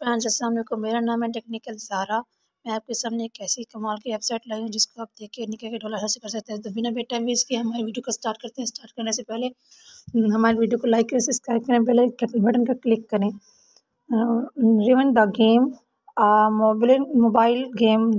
Friends, अस्सलाम वालेकुम। मेरा नाम है टेक्निकल ज़ारा। मैं आपके सामने एक ऐसी कमाल की वेबसाइट लाई हूँ जिसको आप देख के निके के डॉलर हासिल कर सकते हैं। तो बिना बे टाइम वेस्ट किए हमारी वीडियो को स्टार्ट करते हैं। स्टार्ट करने से पहले हमारी वीडियो को लाइक करें, सब्सक्राइब करें, बेल बटन का क्लिक करें। Riven the game, mobile game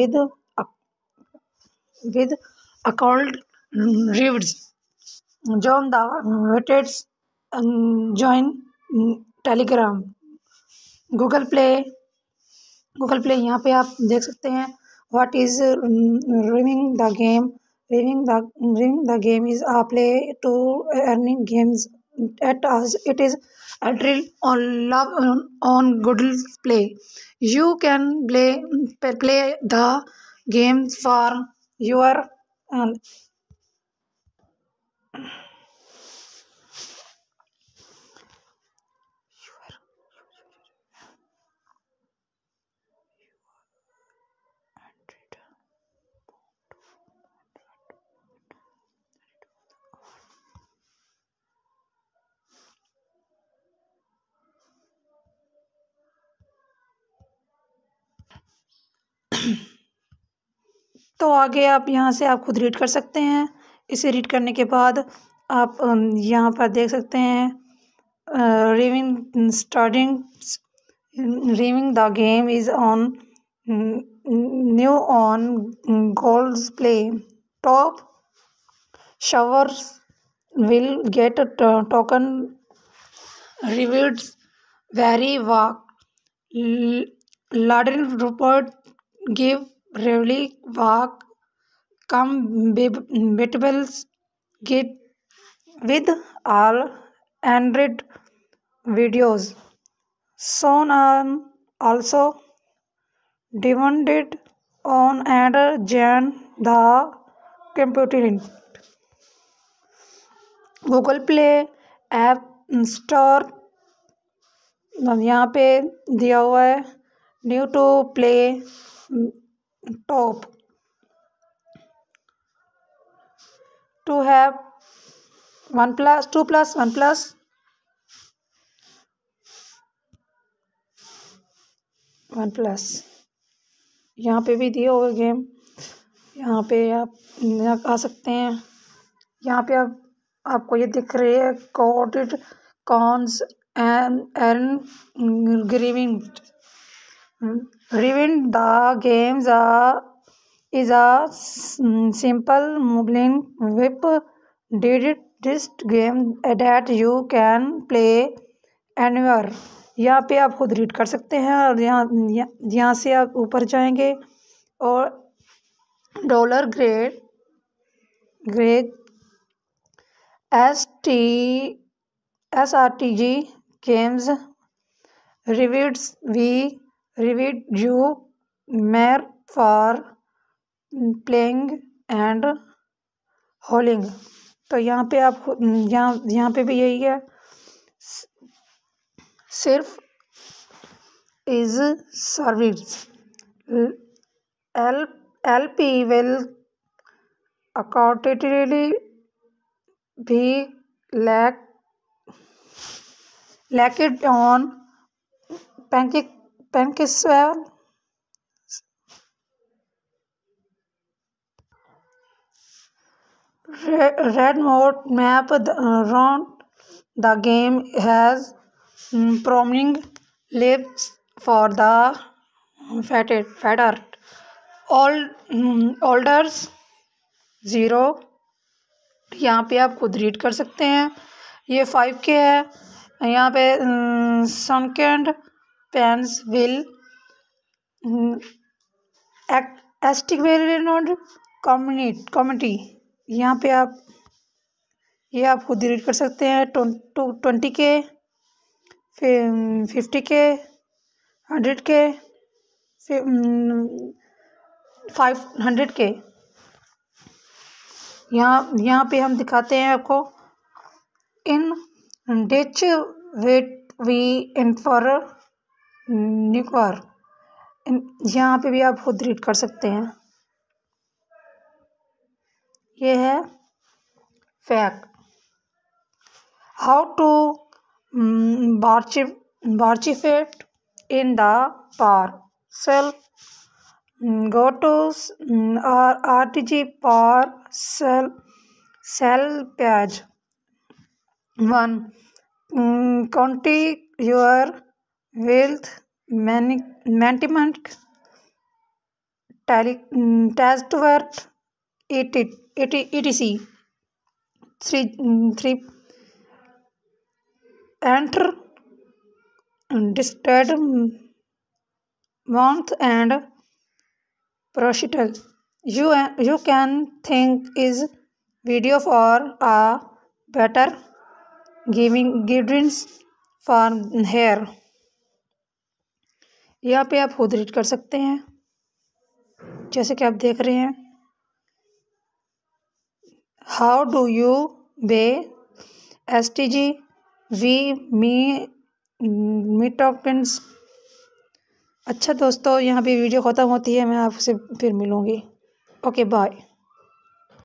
with called Rivers. Join the Vetteds, join Telegram, Google Play यहाँ पे आप देख सकते हैं। What is riving the game? Riving the game is a play to earning games at us. It is a drill on Google Play. You can play the game for your uh, तो आगे आप यहाँ से आप खुद read कर सकते हैं। इसे रीड करने के बाद आप यहाँ पर देख सकते हैं riving the game is on new on goals play. Top showers will get token rewards very walk. Ladin report give really walk come beatables get with all Android videos. Shown on also demanded on and Jan the computer. Google Play app store यहाँ पे दिया हुआ है। New to play top to have one plus यहाँ पे भी दिया हुआ गेम। यहाँ पे आप आ सकते हैं। यहाँ पे आपको ये दिख रही है coded cons and rewind the games is a simple moving whip digit game that you can play anywhere. यहाँ पे आप खुद रीड कर सकते हैं और यहाँ से आप ऊपर जाएंगे और dollar grade SRTG games reviewed you mere for playing and hauling. तो यहाँ पे आप यहाँ पे भी यही है। सिर्फ is service LP will accordingly be lacked on Pankiswell. Red mode map around the game has prominent lips for the fatter. Olders 0 यहाँ पे आप खुद रीड कर सकते हैं। ये 5K है। यहाँ पे sunken pens will estimate community यहाँ पे आप खुद रीड कर सकते हैं। 20K 50K 100K 500K। यहाँ पे हम दिखाते हैं आपको इन ditch wait we infer nuclear. यहाँ पे भी आप खुद रीड कर सकते हैं। ये है फैक्ट। हाउ टू बार्चिफेट in the parcel. Go to RTG parcel page 1. County your wealth management test word etc. 3. Enter discard month and proceed. You can think is video for a better guidance for here. यहाँ पे आप खुद read कर सकते हैं जैसे कि आप देख रहे हैं. How do you bay STG we me tokens. अच्छा दोस्तों, यहाँ पे वीडियो ख़त्म होती है. मैं आपसे फिर मिलूँगी. Okay bye.